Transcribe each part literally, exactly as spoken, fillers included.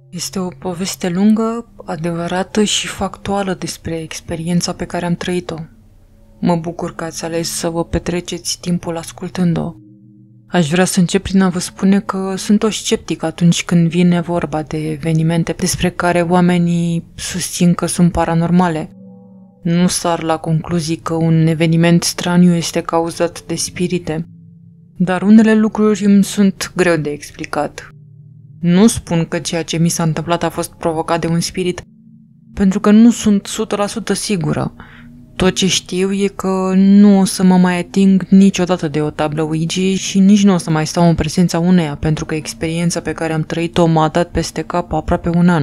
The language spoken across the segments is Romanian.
Este o poveste lungă, adevărată și factuală despre experiența pe care am trăit-o. Mă bucur că ați ales să vă petreceți timpul ascultând-o. Aș vrea să încep prin a vă spune că sunt o sceptic atunci când vine vorba de evenimente despre care oamenii susțin că sunt paranormale. Nu sar la concluzii că un eveniment straniu este cauzat de spirite, dar unele lucruri îmi sunt greu de explicat. Nu spun că ceea ce mi s-a întâmplat a fost provocat de un spirit, pentru că nu sunt o sută la sută sigură. Tot ce știu e că nu o să mă mai ating niciodată de o tablă Ouija și nici nu o să mai stau în prezența uneia, pentru că experiența pe care am trăit-o m-a dat peste cap aproape un an.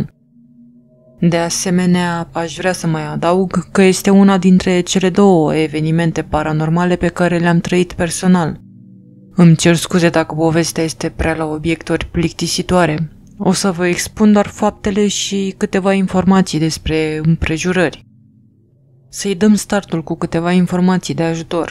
De asemenea, aș vrea să mai adaug că este una dintre cele două evenimente paranormale pe care le-am trăit personal. Îmi cer scuze dacă povestea este prea la obiecturi plictisitoare. O să vă expun doar faptele și câteva informații despre împrejurări. Să-i dăm startul cu câteva informații de ajutor.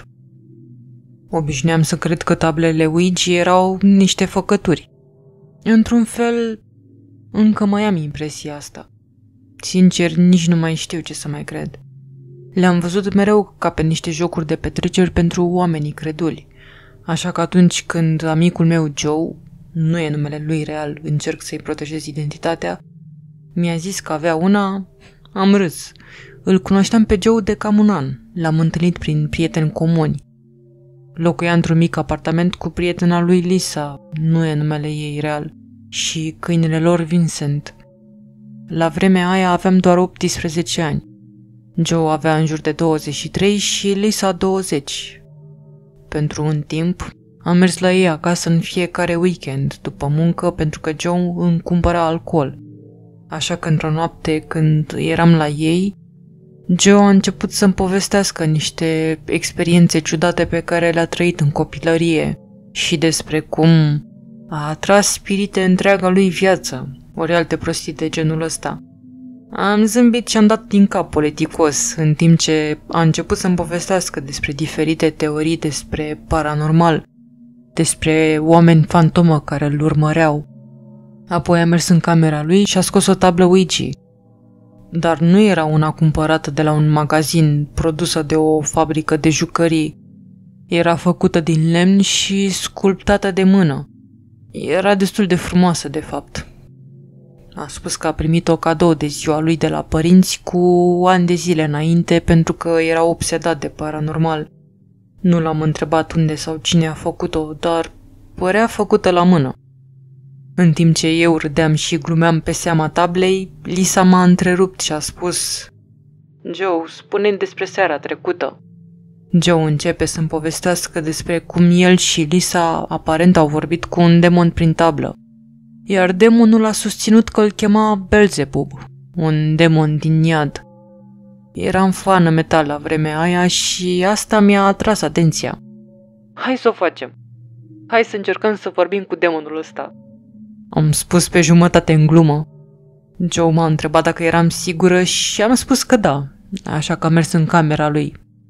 Obișnuiam să cred că tablele Ouija erau niște făcături. Într-un fel, încă mai am impresia asta. Sincer, nici nu mai știu ce să mai cred. Le-am văzut mereu ca pe niște jocuri de petreceri pentru oamenii creduli. Așa că atunci când amicul meu Joe, nu e numele lui real, încerc să-i protejez identitatea, mi-a zis că avea una, am râs. Îl cunoșteam pe Joe de cam un an, l-am întâlnit prin prieteni comuni. Locuia într-un mic apartament cu prietena lui Lisa, nu e numele ei real, și câinele lor Vincent. La vremea aia aveam doar optsprezece ani. Joe avea în jur de douăzeci și trei și Lisa douăzeci. Pentru un timp, am mers la ei acasă în fiecare weekend, după muncă, pentru că Joe îmi cumpăra alcool. Așa că într-o noapte, când eram la ei, Joe a început să-mi povestească niște experiențe ciudate pe care le-a trăit în copilărie și despre cum a atras spirite întreaga lui viață, ori alte prostii de genul ăsta. Am zâmbit și am dat din cap politicos, în timp ce a început să-mi povestească despre diferite teorii despre paranormal, despre oameni fantomă care îl urmăreau. Apoi a mers în camera lui și a scos o tablă Ouija. Dar nu era una cumpărată de la un magazin, produsă de o fabrică de jucării. Era făcută din lemn și sculptată de mână. Era destul de frumoasă, de fapt. A spus că a primit-o cadou de ziua lui de la părinți cu ani de zile înainte pentru că era obsedat de paranormal. Nu l-am întrebat unde sau cine a făcut-o, dar părea făcută la mână. În timp ce eu râdeam și glumeam pe seama tablei, Lisa m-a întrerupt și a spus: Joe, spune-mi despre seara trecută. Joe începe să-mi povestească despre cum el și Lisa aparent au vorbit cu un demon prin tablă, iar demonul a susținut că îl chema Belzebub, un demon din iad. Eram fană metal la vremea aia și asta mi-a atras atenția. Hai să o facem. Hai să încercăm să vorbim cu demonul ăsta. Am spus pe jumătate în glumă. Joe m-a întrebat dacă eram sigură și am spus că da, așa că am mers în camera lui.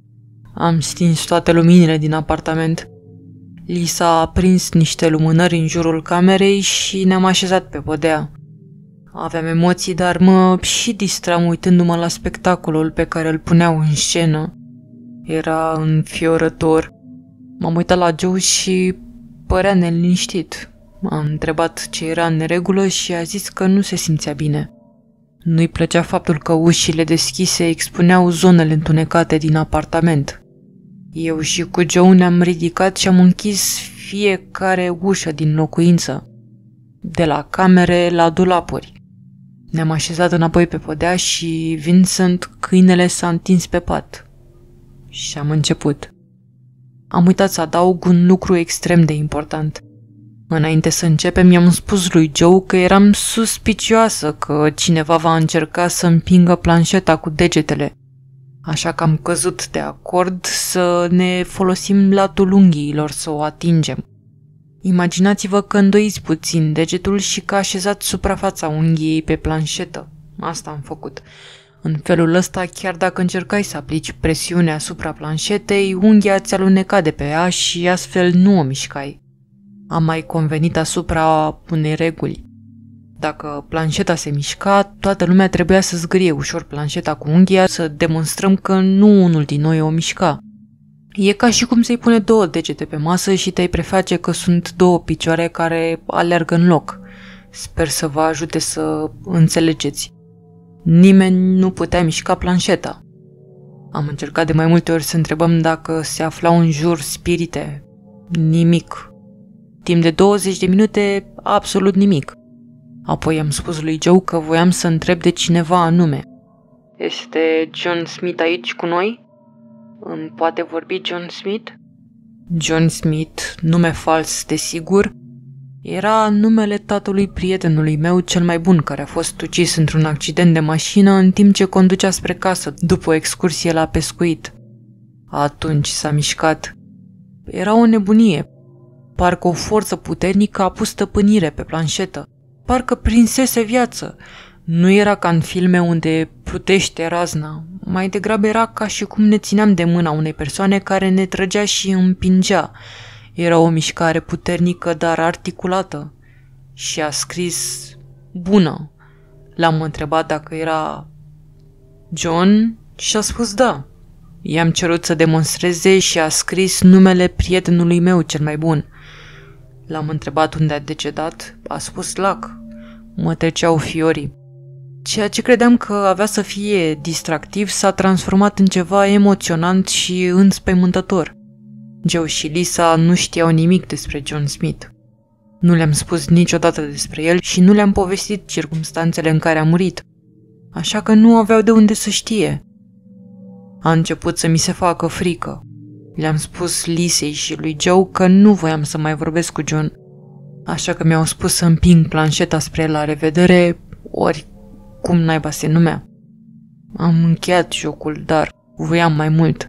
Am stins toate luminile din apartament. Lisa a prins niște lumânări în jurul camerei și ne-am așezat pe podea. Aveam emoții, dar mă și distram uitându-mă la spectacolul pe care îl puneau în scenă. Era înfiorător. M-am uitat la Joe și părea neliniștit. M-am întrebat ce era în neregulă și a zis că nu se simțea bine. Nu-i plăcea faptul că ușile deschise expuneau zonele întunecate din apartament. Eu și cu Joe ne-am ridicat și am închis fiecare ușă din locuință, de la camere la dulapuri. Ne-am așezat înapoi pe podea și Vincent, câinele, s-a întins pe pat. Și am început. Am uitat să adaug un lucru extrem de important. Înainte să începem, i-am spus lui Joe că eram suspicioasă că cineva va încerca să împingă planșeta cu degetele, așa că am căzut de acord să ne folosim latul unghiilor să o atingem. Imaginați-vă că îndoiți puțin degetul și că așezați suprafața unghiei pe planșetă. Asta am făcut. În felul ăsta, chiar dacă încercai să aplici presiune asupra planșetei, unghia ți aluneca de pe ea și astfel nu o mișcai. Am mai convenit asupra unei reguli. Dacă planșeta se mișca, toată lumea trebuia să zgârie ușor planșeta cu unghia să demonstrăm că nu unul din noi o mișca. E ca și cum să-i pune două degete pe masă și te-ai preface că sunt două picioare care alergă în loc. Sper să vă ajute să înțelegeți. Nimeni nu putea mișca planșeta. Am încercat de mai multe ori să întrebăm dacă se aflau în jur spirite. Nimic. Timp de douăzeci de minute, absolut nimic. Apoi am spus lui Joe că voiam să întreb de cineva anume. Este John Smith aici cu noi? Îmi poate vorbi John Smith? John Smith, nume fals, desigur, era numele tatălui prietenului meu cel mai bun, care a fost ucis într-un accident de mașină în timp ce conducea spre casă după o excursie la pescuit. Atunci s-a mișcat. Era o nebunie. Parcă o forță puternică a pus stăpânire pe planșetă. Parcă prinsese viață. Nu era ca în filme unde plutește razna. Mai degrabă era ca și cum ne țineam de mâna unei persoane care ne trăgea și împingea. Era o mișcare puternică, dar articulată. Și a scris bună. L-am întrebat dacă era John și a spus da. I-am cerut să demonstreze și a scris numele prietenului meu cel mai bun. L-am întrebat unde a decedat, a spus lac. Mă treceau fiorii. Ceea ce credeam că avea să fie distractiv s-a transformat în ceva emoționant și înspăimântător. Joe și Lisa nu știau nimic despre John Smith. Nu le-am spus niciodată despre el și nu le-am povestit circumstanțele în care a murit, așa că nu aveau de unde să știe. A început să mi se facă frică. Le-am spus Lisei și lui Joe că nu voiam să mai vorbesc cu John, așa că mi-au spus să împing planșeta spre la revedere, ori cum naiba se numea. Am încheiat jocul, dar voiam mai mult.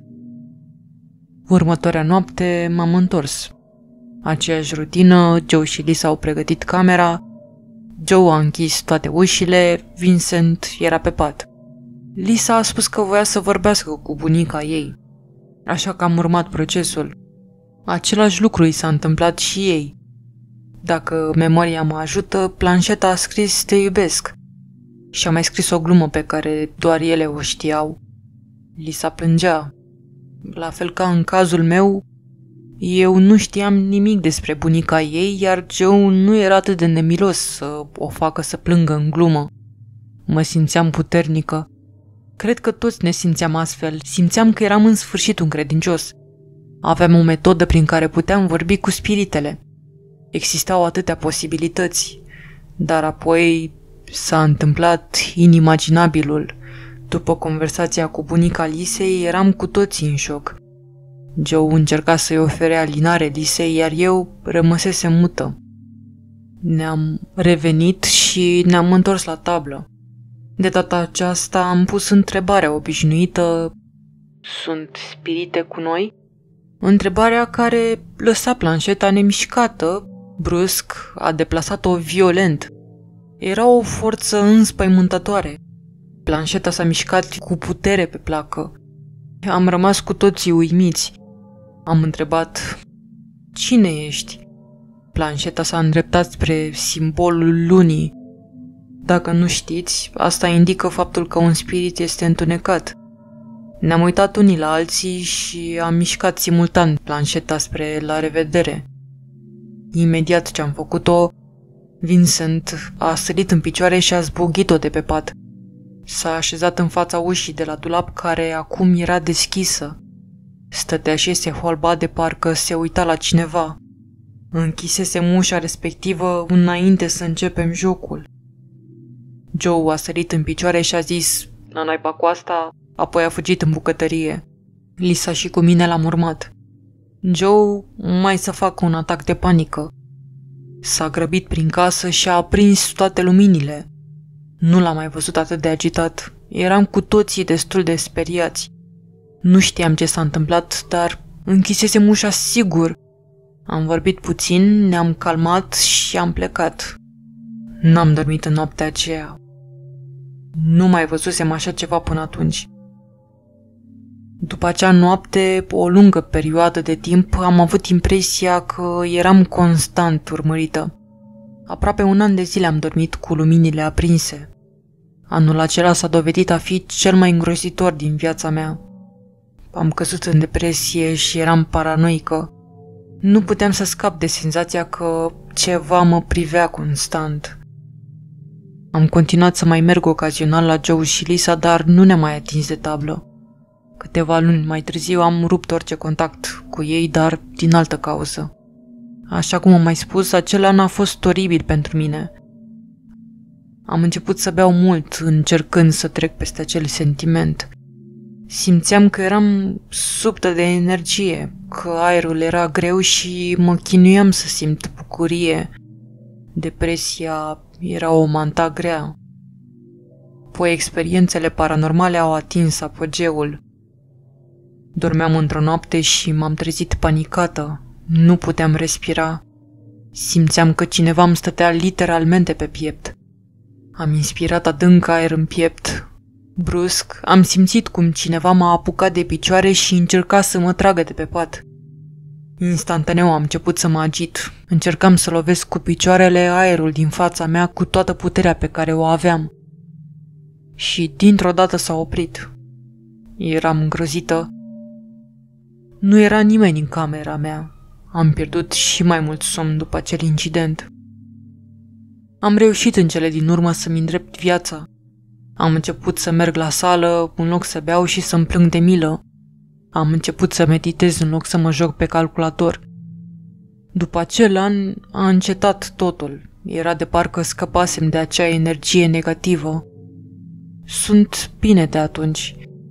Următoarea noapte m-am întors. Aceeași rutină, Joe și Lisa au pregătit camera, Joe a închis toate ușile, Vincent era pe pat. Lisa a spus că voia să vorbească cu bunica ei, așa că am urmat procesul. Același lucru i s-a întâmplat și ei. Dacă memoria mă ajută, planșeta a scris te iubesc și a mai scris o glumă pe care doar ele o știau. Lisa plângea. La fel ca în cazul meu, eu nu știam nimic despre bunica ei, iar Joe nu era atât de nemilos să o facă să plângă în glumă. Mă simțeam puternică. Cred că toți ne simțeam astfel. Simțeam că eram în sfârșit un credincios. Aveam o metodă prin care puteam vorbi cu spiritele. Existau atâtea posibilități, dar apoi s-a întâmplat inimaginabilul. După conversația cu bunica Lisei, eram cu toții în șoc. Joe încerca să-i ofere alinare Lisei, iar eu rămăsesem mută. Ne-am revenit și ne-am întors la tablă. De data aceasta am pus întrebarea obișnuită: sunt spirite cu noi? Întrebarea care lăsa planșeta nemișcată, brusc, a deplasat-o violent. Era o forță înspăimântătoare. Planșeta s-a mișcat cu putere pe placă. Am rămas cu toții uimiți. Am întrebat: cine ești? Planșeta s-a îndreptat spre simbolul lunii. Dacă nu știți, asta indică faptul că un spirit este întunecat. Ne-am uitat unii la alții și am mișcat simultan planșeta spre la revedere. Imediat ce am făcut-o, Vincent a sărit în picioare și a zbughit-o de pe pat. S-a așezat în fața ușii de la dulap, care acum era deschisă. Stătea și se holba de parcă se uita la cineva. Închisesem ușa respectivă înainte să începem jocul. Joe a sărit în picioare și a zis: la naiba cu asta, apoi a fugit în bucătărie. Lisa și cu mine l-am urmat. Joe mai să facă un atac de panică. S-a grăbit prin casă și a aprins toate luminile. Nu l-am mai văzut atât de agitat. Eram cu toții destul de speriați. Nu știam ce s-a întâmplat, dar închisesem ușa sigur. Am vorbit puțin, ne-am calmat și am plecat. N-am dormit în noaptea aceea. Nu mai văzusem așa ceva până atunci. După acea noapte, o lungă perioadă de timp, am avut impresia că eram constant urmărită. Aproape un an de zile am dormit cu luminile aprinse. Anul acela s-a dovedit a fi cel mai îngrozitor din viața mea. Am căzut în depresie și eram paranoică. Nu puteam să scap de senzația că ceva mă privea constant. Am continuat să mai merg ocazional la Joe și Lisa, dar nu ne-am mai atins de tablă. Câteva luni mai târziu am rupt orice contact cu ei, dar din altă cauză. Așa cum am mai spus, acel an a fost oribil pentru mine. Am început să beau mult, încercând să trec peste acel sentiment. Simțeam că eram subtă de energie, că aerul era greu și mă chinuiam să simt bucurie. Depresia era o manta grea. Apoi experiențele paranormale au atins apogeul. Dormeam într-o noapte și m-am trezit panicată. Nu puteam respira. Simțeam că cineva îmi stătea literalmente pe piept. Am inspirat adânc aer în piept. Brusc, am simțit cum cineva m-a apucat de picioare și încerca să mă tragă de pe pat. Instantaneu am început să mă agit. Încercam să lovesc cu picioarele aerul din fața mea cu toată puterea pe care o aveam. Și dintr-o dată s-a oprit. Eram îngrozită. Nu era nimeni în camera mea. Am pierdut și mai mult somn după acel incident. Am reușit în cele din urmă să-mi îndrept viața. Am început să merg la sală în loc să beau și să-mi plâng de milă. Am început să meditez în loc să mă joc pe calculator. După acel an a încetat totul. Era de parcă scăpasem de acea energie negativă. Sunt bine de atunci.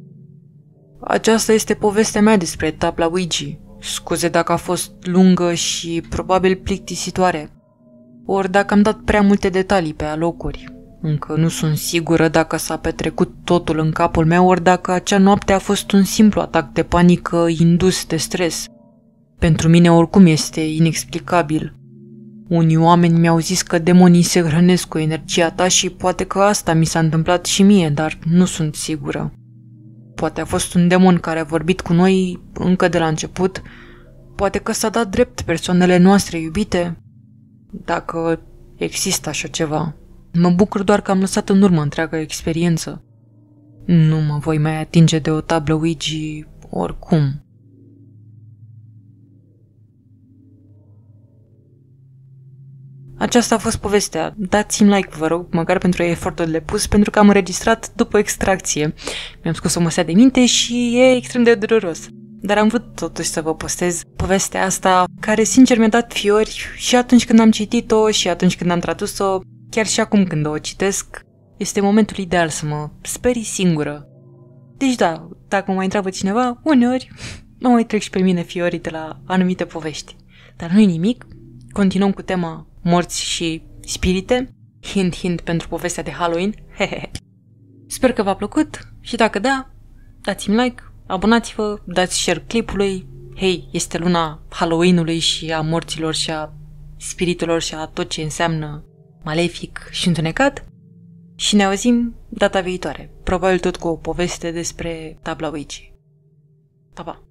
Aceasta este povestea mea despre tabla Ouija. Scuze dacă a fost lungă și probabil plictisitoare. Ori dacă am dat prea multe detalii pe alocuri. Încă nu sunt sigură dacă s-a petrecut totul în capul meu, ori dacă acea noapte a fost un simplu atac de panică indus de stres. Pentru mine oricum este inexplicabil. Unii oameni mi-au zis că demonii se hrănesc cu energia ta și poate că asta mi s-a întâmplat și mie, dar nu sunt sigură. Poate a fost un demon care a vorbit cu noi încă de la început, poate că s-a dat drept persoanele noastre iubite, dacă există așa ceva. Mă bucur doar că am lăsat în urmă întreaga experiență. Nu mă voi mai atinge de o tablă Ouija oricum. Aceasta a fost povestea. Dați-mi like, vă rog, măcar pentru efortul de pus, pentru că am înregistrat după extracție. Mi-am scos o măsea de minte și e extrem de dureros. Dar am vrut totuși să vă postez povestea asta, care sincer mi-a dat fiori și atunci când am citit-o și atunci când am tradus-o, chiar și acum când o citesc, este momentul ideal să mă sperii singură. Deci da, dacă mă mai întreabă cineva, uneori mă mai trec și pe mine fiorii de la anumite povești. Dar nu-i nimic, continuăm cu tema morți și spirite, hint, hint pentru povestea de Halloween. Sper că v-a plăcut și dacă da, dați-mi like, abonați-vă, dați share clipului. Hei, este luna Halloween-ului și a morților și a spiritelor și a tot ce înseamnă malefic și întunecat. Și ne auzim data viitoare, probabil tot cu o poveste despre tabla Ouija. Pa, pa!